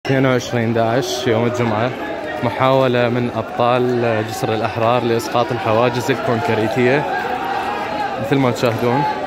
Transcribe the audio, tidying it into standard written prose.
22/11 يوم الجمعة، محاولة من أبطال جسر الأحرار لإسقاط الحواجز الكونكريتية مثل ما تشاهدون.